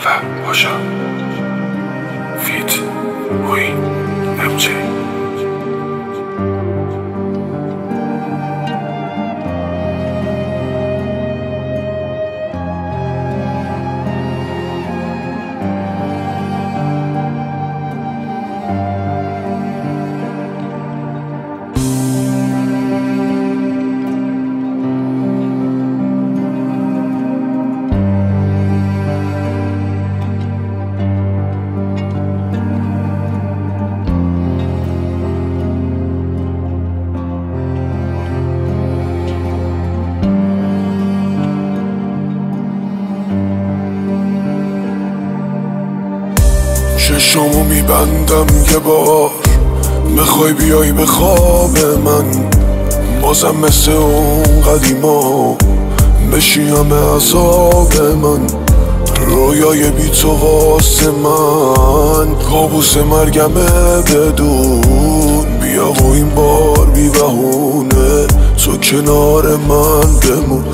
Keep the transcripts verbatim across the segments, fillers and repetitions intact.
و باشا فیت وین ام جی. چشامو میبندم یه بار، میخوای بیای به خواب من، بازم مثل اون قدیما بشی همه عذاب من. رویای بی تو واسه من کابوس مرگمه بدون. بیا و این بار بی بهونه تو کنار من بمون.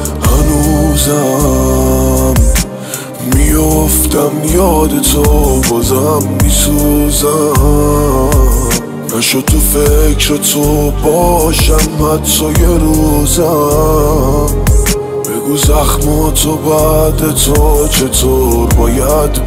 هنوزم میافتم یاد تو، بازم میسوزم. نشد تو فکر تو باشم حتی یه روزم. بگو زخماتو بعد تو چطور باید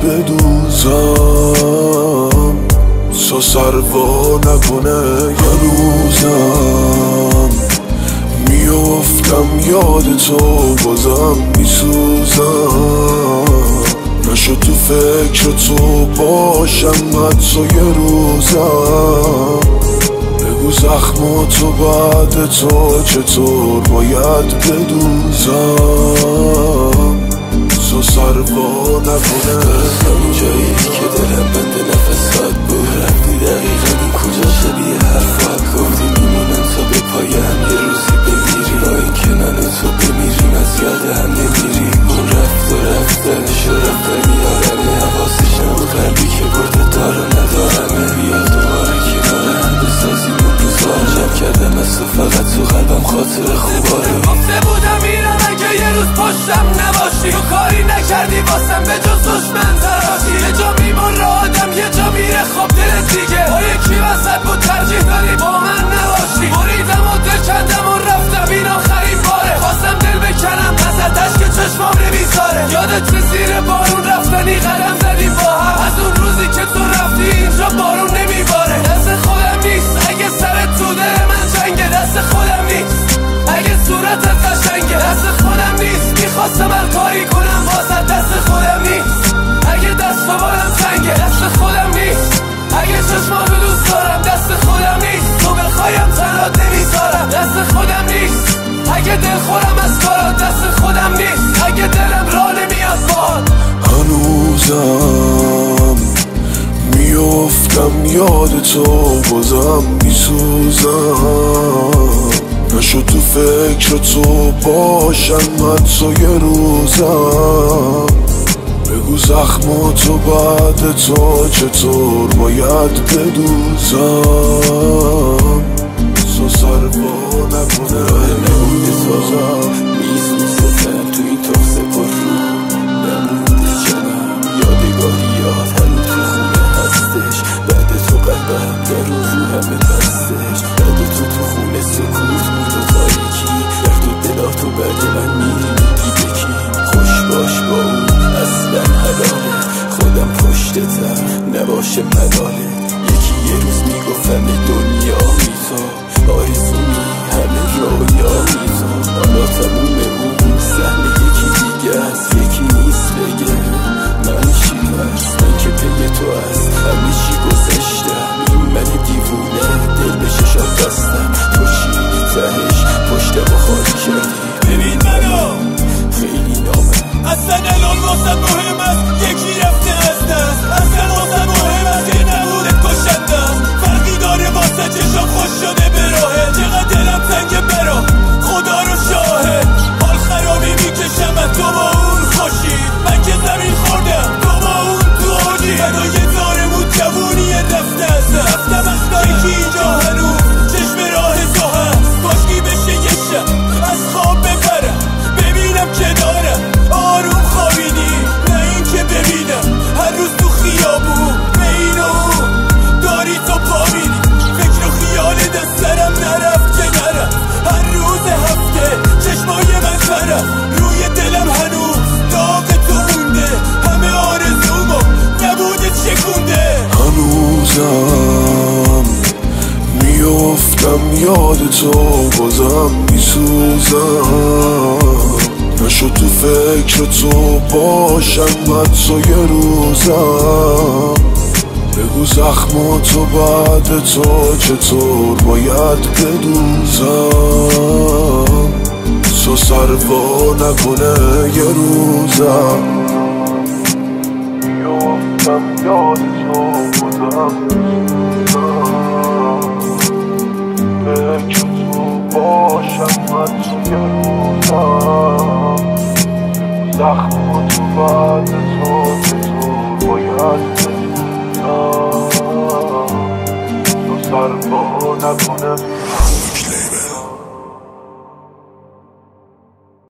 بدوزم تا سروا نکنه یه روزم. میافتم یاد تو بازم میسوزم. نشد تو فکر تو باشم حتی یه روزم. بگو زخماتو بعد تو چطور باید بدوزم تا سروا نکنه. همون جایی که دلم بند نفسات بود، رفتی دقیقا کجا شبیه حرفات گفتی میمونم تا به پایم یه روزی بمیری. با این کنان تو بمیریم از یاد هم نمیریم. اون رفت و رفتنش و رفتنی آرمه، حواسش نبود قلبی که برده دارو ندارمه. بیا دوباره کنار هم بسازیم اون روزا، جمع کردم از تو فقط تو قلبم خاطر خوبارو. گفته بودم میرم اگه یه روز پشتم نباشی، تو کاری نکردی واسم به جز دشمن تراشی. یه جا میمونه آدم یه جا میره خب دلت دیگه، با یکی وسط بود ترجیح داری با من نباشی. بریدم و دل کندم و رفتم این آخرین باره، خواستم دل بکنم ازت که چشمام نمیذاره. یادت زیر بارون رفتنی قدم زدیم با هم، از اون روزی که تو رفتی اینجا بارون نمیباره. دست خودم نیست اگه سرت تو دل من جنگه، دست خودم نیست اگه صورتت قشنگه، دست خودم نیست میخواستم هر کاری کنم واسه. دست خودم نیست اگه دست و بالم سنگه، دست خودم نیست اگه چشماتو دوست دارم. دست خودم نیست تو بخوایم تنات نمیذارم. دست خودم نیست اگه دل خورم از کارات. دست خودم نیست اگه دلم را نمیاد باهات. هنوزم میافتم یاد تو بازم میسوزم. نشد تو فکر تو باشم حتی یه روزم. بگو زخماتو بعد تو چطور باید بدوزم تا سروا نکنه نمونده سازم میسوزتم تو این تاخته پر رو. نمونده جنم یادگاریات هنو تو خونه هستش. بعد تو قلبم در رو همه بستش. بعد تو تو خونه سکوت بود و تاریکی. درد و دلاتو بعد من میری میگی بکی. خوش باش با اون اصلا حلاله، خودم پشتتم نباشه ملاله. یکی یه روز میگفتم دنیا میزا، آرزومی همه رویا میزا. حالا تموم اون سهم یکی دیگه از یکی نیست بگه من چی هست. من که پی تو هست همه چی گذشتم. این من دیوونه دل به ششات بستم. تو شیری تهش پشتم و خالی کردی. ببین منو خیلی نامه اصلا الان واسه مهم است یکی رفته از دست. اصلا واسه مهم است که نبودت کشنده است. فرقی داره واسه چشم خوش شده به راهه. چقدر دلم تنگه برا خدا رو شاهد. حال خرابی میکشم از تو با اون خوشی. من که زمین خوردم تو با اون تو آجی. بدای دارمون جوونی رفته از دست. رفتم از داری که اینجا هنوز چشم راه تو هست. کاشکی بشه یه شب از خواب تو بازم میسوزم نشو تو فکر تو باشم حتی یه روزم بگو زخم تو بعد تو چطور باید بدوزم تو سروا نکنه یه روزم میافتم یاد تو بودم فکر تو باشم حتی یه روزم زخم تو بعد تو چطور باید بدوزم تو سروا نکنه